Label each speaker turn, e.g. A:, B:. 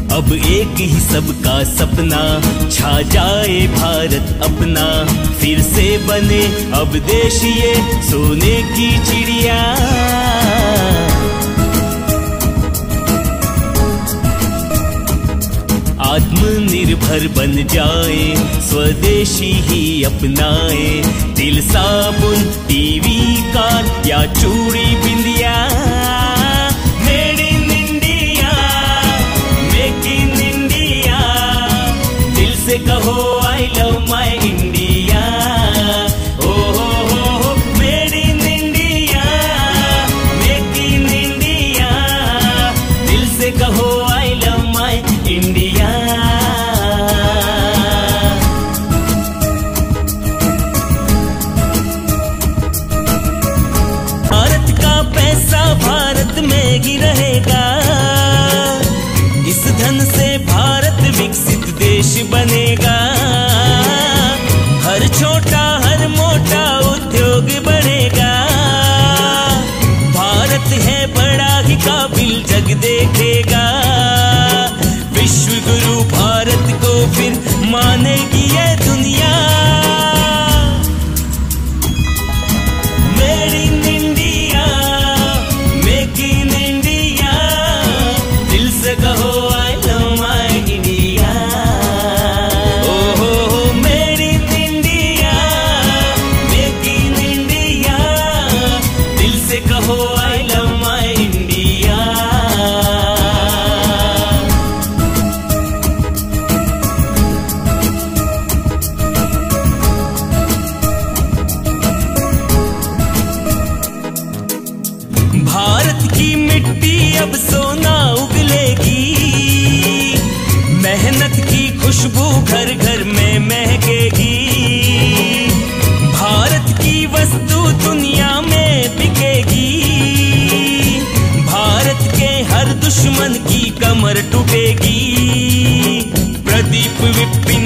A: अब एक ही सबका सपना, छा जाए भारत अपना, फिर से बने अब देश ये सोने की चिड़िया। आत्मनिर्भर बन जाए, स्वदेशी ही अपनाए, तिल साबुन टीवी कार या चूड़ी बिंदिया। Made in India, make in India, दिल से कहो आई लव माय इंडिया। ओ हो made in India, make in India, दिल से कहो I love my India. Bharat का पैसा भारत में ही रहेगा, इस धन से भारत विकसित देश बनेगा। हर छोटा हर मोटा उद्योग बढ़ेगा, भारत है बड़ा ही काबिल जग देखेगा। विश्व गुरु भारत को फिर मानेगी ये दुनिया। Made in India, make in India, दिल से कहो आई लव माय इंडिया। ओ हो made in India, make in India, दिल से कहो I love my India. Bharat की मिट्टी अब सोना उगलेगी, मेहनत की खुशबू घर घर में महकेगी। भारत की वस्तु दुनिया में बिकेगी, भारत के हर दुश्मन की कमर टूटेगी। प्रदीप विपिन